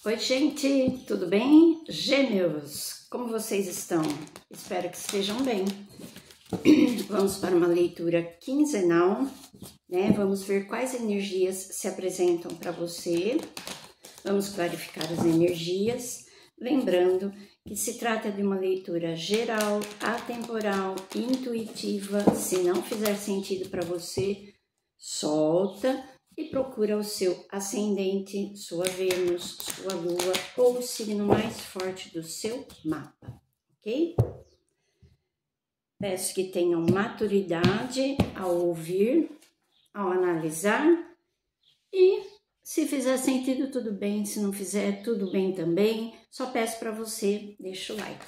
Oi, gente, tudo bem? Gêmeos, como vocês estão? Espero que estejam bem. Vamos para uma leitura quinzenal, né? Vamos ver quais energias se apresentam para você. Vamos clarificar as energias, lembrando que se trata de uma leitura geral, atemporal, intuitiva. Se não fizer sentido para você, solta e procura o seu ascendente, sua Vênus, sua Lua ou o signo mais forte do seu mapa, ok? Peço que tenham maturidade ao ouvir, ao analisar e se fizer sentido, tudo bem. Se não fizer, tudo bem também. Só peço para você, deixa o like.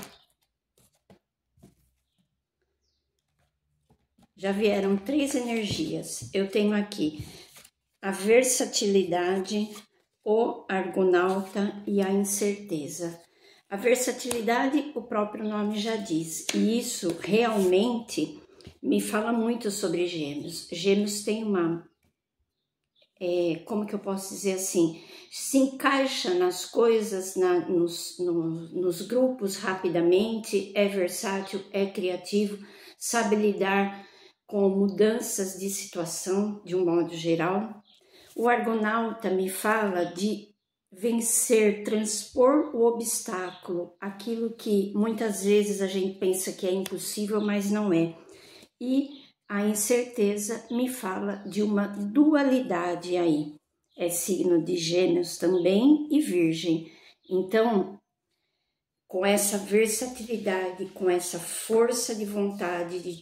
Já vieram 3 energias. Eu tenho aqui a versatilidade, o argonauta e a incerteza. A versatilidade, o próprio nome já diz, e isso realmente me fala muito sobre Gêmeos. Gêmeos tem uma, como que eu posso dizer assim, se encaixa nas coisas, nos grupos rapidamente, é versátil, é criativo, sabe lidar com mudanças de situação de um modo geral. O argonauta me fala de vencer, transpor o obstáculo, aquilo que muitas vezes a gente pensa que é impossível, mas não é. E a incerteza me fala de uma dualidade aí. É signo de Gêmeos também e Virgem. Então, com essa versatilidade, com essa força de vontade de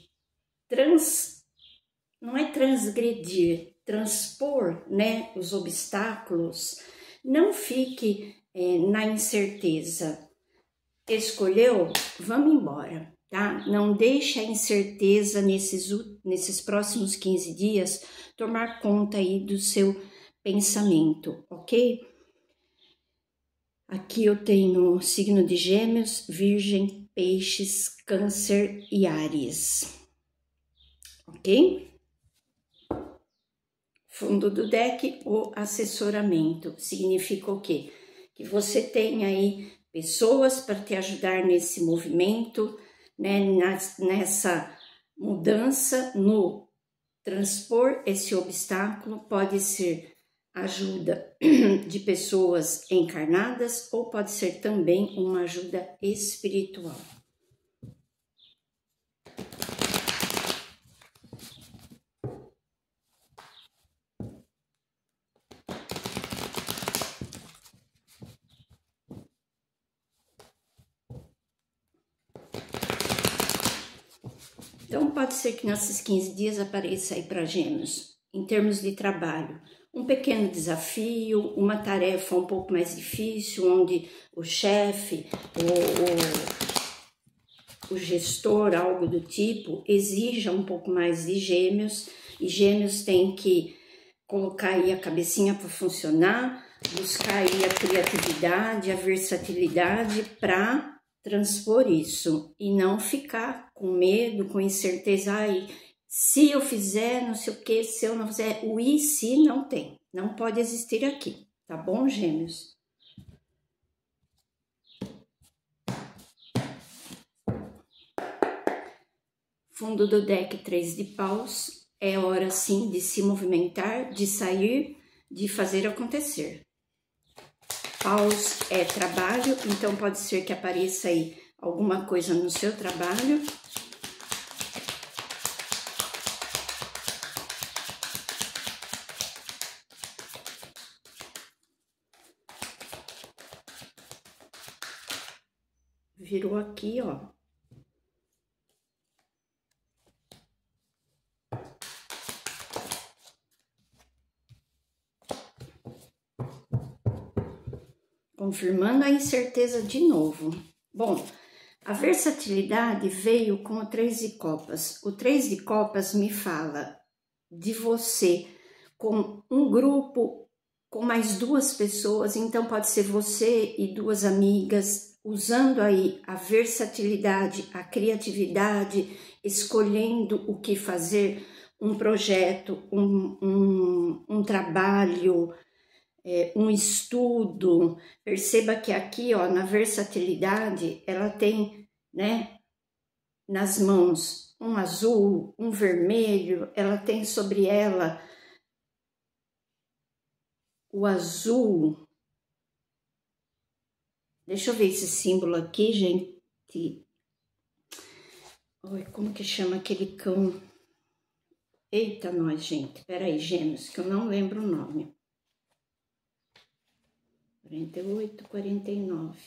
não é transgredir, transpor, né, os obstáculos, não fique na incerteza. Escolheu? Vamos embora, tá? Não deixe a incerteza nesses próximos 15 dias tomar conta aí do seu pensamento, ok? Aqui eu tenho signo de Gêmeos, Virgem, Peixes, Câncer e Áries, ok? Fundo do deck, o assessoramento. Significa o quê? Que você tem aí pessoas para te ajudar nesse movimento, né? Nessa mudança, no transpor esse obstáculo. Pode ser ajuda de pessoas encarnadas ou pode ser também uma ajuda espiritual. Então, pode ser que nesses 15 dias apareça aí para Gêmeos, em termos de trabalho, um pequeno desafio, uma tarefa um pouco mais difícil, onde o chefe, o gestor, algo do tipo, exija um pouco mais de Gêmeos, e Gêmeos tem que colocar aí a cabecinha para funcionar, buscar aí a criatividade, a versatilidade para transpor isso e não ficar com medo, com incerteza. Ai, se eu fizer, não sei o que, se eu não fizer, o e se não tem, não pode existir aqui, tá bom, Gêmeos? Fundo do deck 3 de paus, é hora sim de se movimentar, de sair, de fazer acontecer. Paus é trabalho, então pode ser que apareça aí alguma coisa no seu trabalho. Virou aqui, ó. Confirmando a incerteza de novo. Bom, a versatilidade veio com o 3 de copas. O 3 de copas me fala de você com um grupo, com mais 2 pessoas, então pode ser você e 2 amigas, usando aí a versatilidade, a criatividade, escolhendo o que fazer, um projeto, um trabalho, um estudo. Perceba que aqui, ó, na versatilidade, ela tem, né, nas mãos um azul, um vermelho, ela tem sobre ela o azul. Deixa eu ver esse símbolo aqui, gente. Oi, como que chama aquele cão? Eita, nós, gente. Peraí, Gêmeos, que eu não lembro o nome. 48, 49.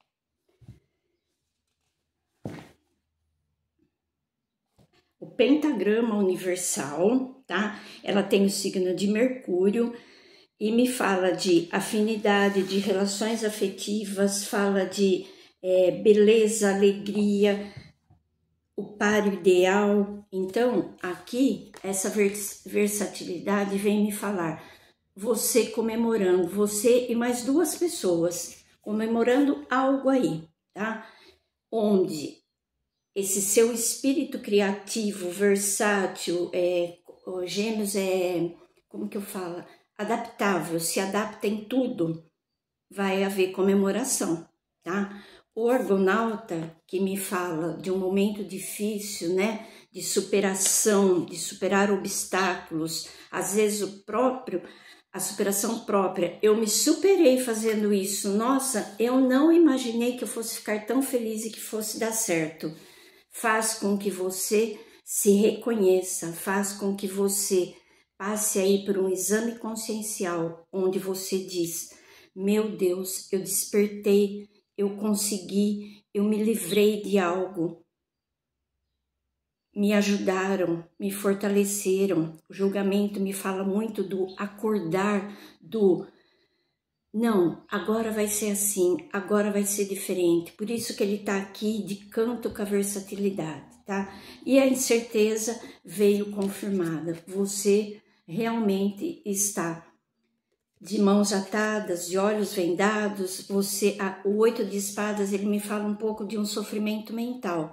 O pentagrama universal, tá? Ela tem o signo de Mercúrio e me fala de afinidade, de relações afetivas, fala de beleza, alegria, o par ideal. Então, aqui, essa versatilidade vem me falar, você comemorando, você e mais duas pessoas, comemorando algo aí, tá? Onde esse seu espírito criativo, versátil, Gêmeos como que eu falo? Adaptável, se adapta em tudo, vai haver comemoração, tá? O Argonauta, que me fala de um momento difícil, né? De superação, de superar obstáculos, às vezes a superação própria. Eu me superei fazendo isso. Nossa, eu não imaginei que eu fosse ficar tão feliz e que fosse dar certo. Faz com que você se reconheça, faz com que você passe aí por um exame consciencial, onde você diz, meu Deus, eu despertei, eu consegui, eu me livrei de algo, me ajudaram, me fortaleceram. O julgamento me fala muito do acordar, do não, agora vai ser assim, agora vai ser diferente. Por isso que ele tá aqui de canto com a versatilidade, tá? E a incerteza veio confirmada. Você realmente está de mãos atadas, de olhos vendados. O 8 de espadas, ele me fala um pouco de um sofrimento mental.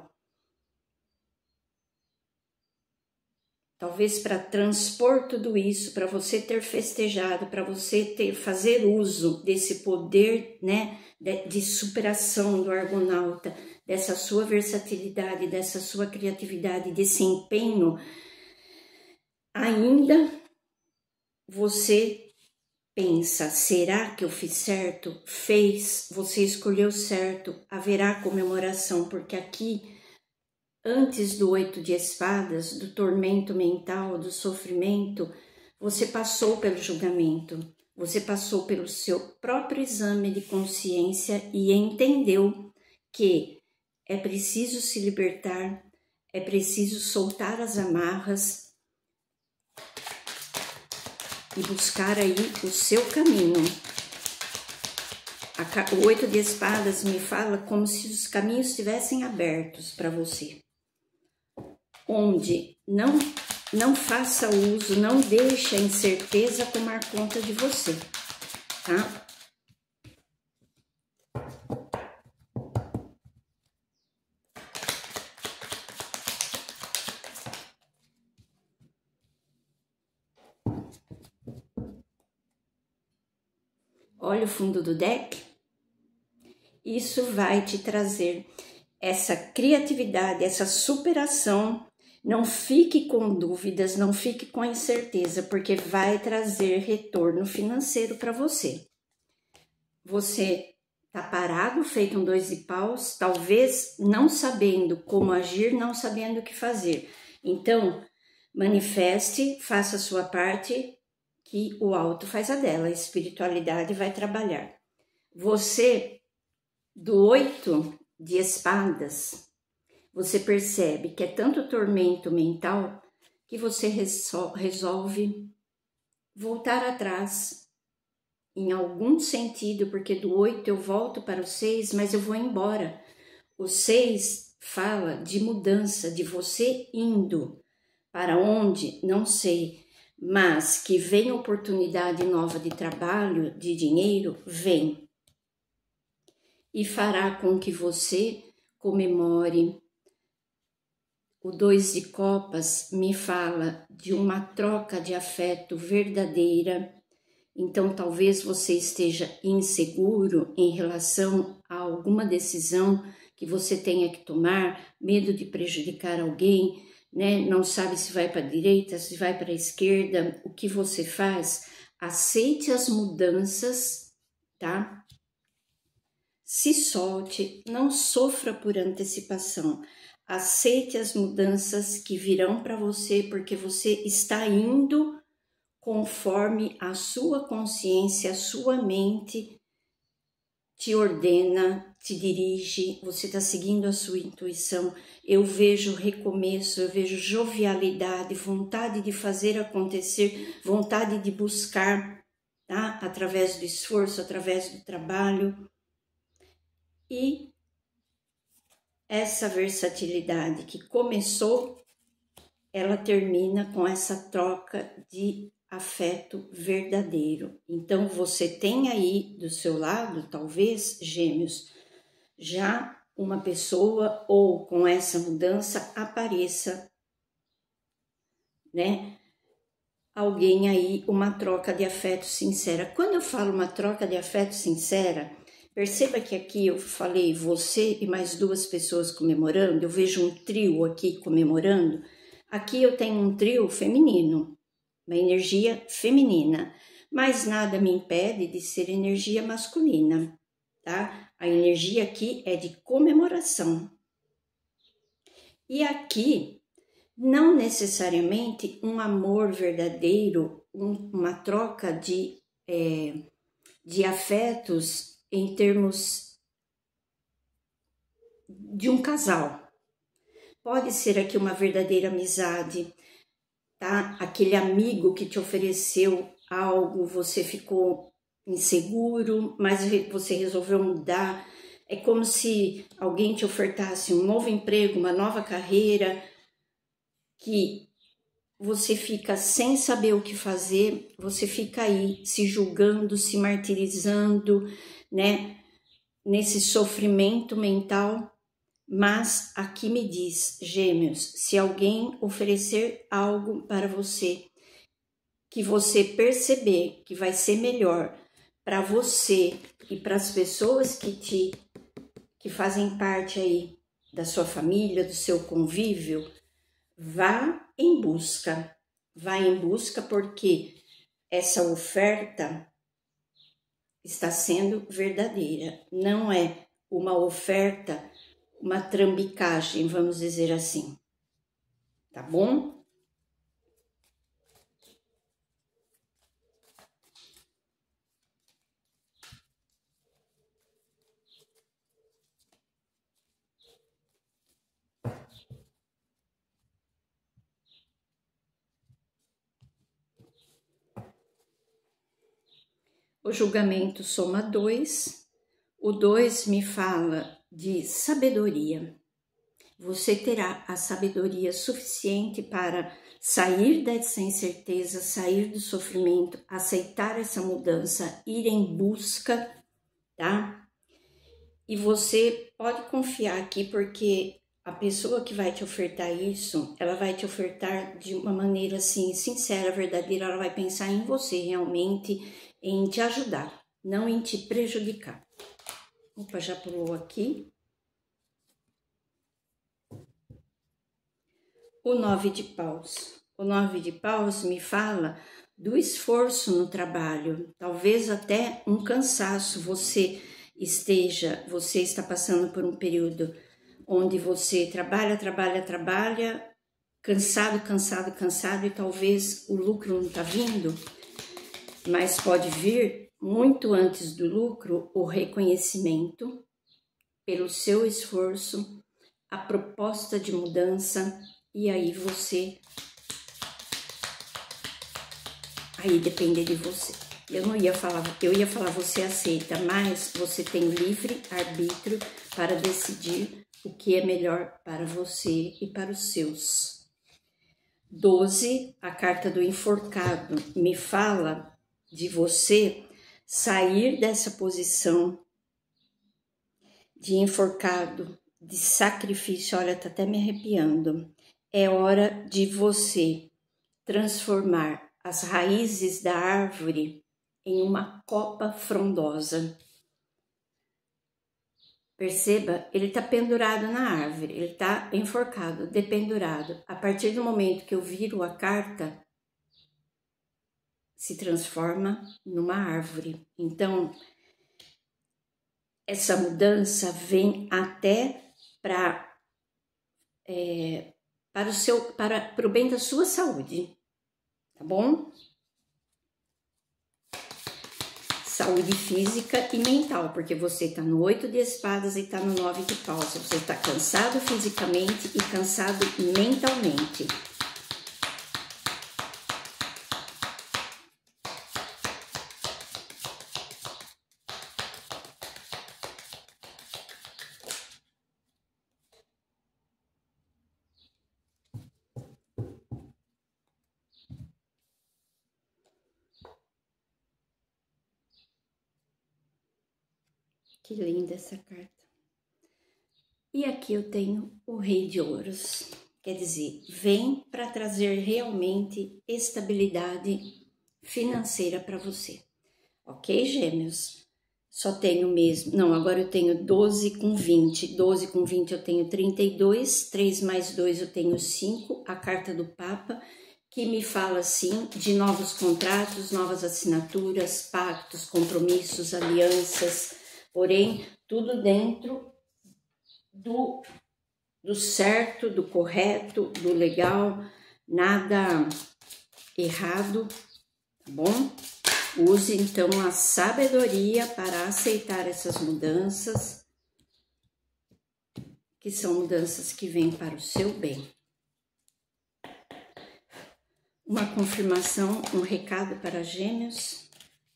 Talvez para transpor tudo isso, para você ter festejado, para você fazer uso desse poder, né, de superação do Argonauta, dessa sua versatilidade, dessa sua criatividade, desse empenho, ainda você pensa, será que eu fiz certo? Fez, você escolheu certo, haverá comemoração, porque aqui antes do 8 de espadas, do tormento mental, do sofrimento, você passou pelo julgamento, você passou pelo seu próprio exame de consciência e entendeu que é preciso se libertar, é preciso soltar as amarras e buscar aí o seu caminho. O 8 de espadas me fala como se os caminhos estivessem abertos para você. Onde não faça uso, não deixe a incerteza tomar conta de você, tá? Olha o fundo do deck. Isso vai te trazer essa criatividade, essa superação. Não fique com dúvidas, não fique com incerteza, porque vai trazer retorno financeiro para você. Você tá parado, feito um 2 de paus, talvez não sabendo como agir, não sabendo o que fazer. Então, manifeste, faça a sua parte, que o alto faz a dela, a espiritualidade vai trabalhar. Você, do 8 de espadas, você percebe que é tanto tormento mental que você resolve voltar atrás em algum sentido, porque do 8 eu volto para o 6, mas eu vou embora. O 6 fala de mudança, de você indo para onde, não sei, mas que vem oportunidade nova de trabalho, de dinheiro, vem. E fará com que você comemore. O 2 de copas me fala de uma troca de afeto verdadeira, Então, talvez você esteja inseguro em relação a alguma decisão que você tenha que tomar, medo de prejudicar alguém, né? Não sabe se vai para a direita, se vai para a esquerda. O que você faz? Aceite as mudanças, tá? Se solte, não sofra por antecipação. Aceite as mudanças que virão para você, porque você está indo conforme a sua consciência, a sua mente te ordena, te dirige, você está seguindo a sua intuição. Eu vejo recomeço, eu vejo jovialidade, vontade de fazer acontecer, vontade de buscar, tá? Através do esforço, através do trabalho. E essa versatilidade que começou, ela termina com essa troca de afeto verdadeiro. Então, você tem aí do seu lado, talvez, Gêmeos, já uma pessoa ou com essa mudança apareça, né? Alguém aí, uma troca de afeto sincera. Quando eu falo uma troca de afeto sincera, perceba que aqui eu falei você e mais duas pessoas comemorando, eu vejo um trio aqui comemorando. Aqui eu tenho um trio feminino, uma energia feminina, mas nada me impede de ser energia masculina, tá? A energia aqui é de comemoração. E aqui, não necessariamente um amor verdadeiro, uma troca de afetos em termos de um casal. Pode ser aqui uma verdadeira amizade, tá? Aquele amigo que te ofereceu algo, você ficou inseguro, mas você resolveu mudar. É como se alguém te ofertasse um novo emprego, uma nova carreira, que você fica sem saber o que fazer, você fica aí se julgando, se martirizando, né? Nesse sofrimento mental. Mas aqui me diz, Gêmeos, se alguém oferecer algo para você, que você perceber que vai ser melhor para você e para as pessoas que fazem parte aí da sua família, do seu convívio, vá em busca. Vá em busca porque essa oferta está sendo verdadeira. Não é uma oferta, uma trambicagem, vamos dizer assim, tá bom? O julgamento soma 2, o 2 me fala de sabedoria. Você terá a sabedoria suficiente para sair dessa incerteza, sair do sofrimento, aceitar essa mudança, ir em busca, tá? E você pode confiar aqui porque a pessoa que vai te ofertar isso, ela vai te ofertar de uma maneira assim, sincera, verdadeira, ela vai pensar em você realmente, em te ajudar, não em te prejudicar. Opa, já pulou aqui. O 9 de paus. O 9 de paus me fala do esforço no trabalho, talvez até um cansaço. Você está passando por um período onde você trabalha, cansado e talvez o lucro não está vindo, mas pode vir muito antes do lucro o reconhecimento pelo seu esforço, a proposta de mudança. E aí depende de você. Eu ia falar você aceita, mas você tem livre arbítrio para decidir o que é melhor para você e para os seus. 12, a carta do enforcado, me fala de você sair dessa posição de enforcado, de sacrifício. Olha, tá até me arrepiando. É hora de você transformar as raízes da árvore em uma copa frondosa. Perceba, ele está pendurado na árvore, ele está enforcado, dependurado. A partir do momento que eu viro a carta, se transforma numa árvore. Então, essa mudança vem até para o bem da sua saúde, tá bom? Saúde física e mental, porque você está no 8 de espadas e está no 9 de paus. Você está cansado fisicamente e cansado mentalmente. Que linda essa carta. E aqui eu tenho o Rei de Ouros. Quer dizer, vem para trazer realmente estabilidade financeira para você. Ok, Gêmeos? Só tenho mesmo... Não, agora eu tenho 12 com 20. 12 com 20 eu tenho 32. 3 mais 2 eu tenho 5. A carta do Papa, que me fala, assim, de novos contratos, novas assinaturas, pactos, compromissos, alianças... Porém, tudo dentro do certo, do correto, do legal, nada errado, tá bom? Use, então, a sabedoria para aceitar essas mudanças, que são mudanças que vêm para o seu bem. Uma confirmação, um recado para Gêmeos.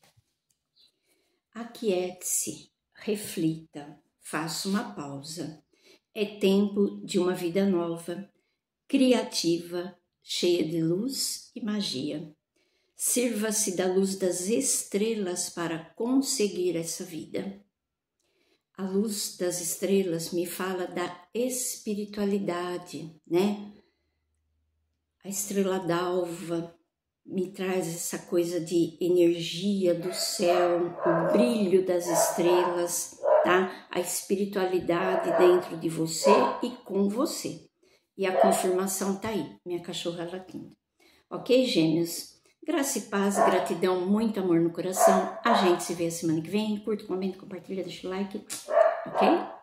Aquiete-se. Reflita, faça uma pausa. É tempo de uma vida nova, criativa, cheia de luz e magia. Sirva-se da luz das estrelas para conseguir essa vida. A luz das estrelas me fala da espiritualidade, né? A estrela d'alva me traz essa coisa de energia do céu, o brilho das estrelas, tá? A espiritualidade dentro de você e com você. E a confirmação tá aí, minha cachorra latindo. Ok, Gêmeos? Graça e paz, gratidão, muito amor no coração. A gente se vê a semana que vem. Curta, comenta, compartilha, deixa o like, ok?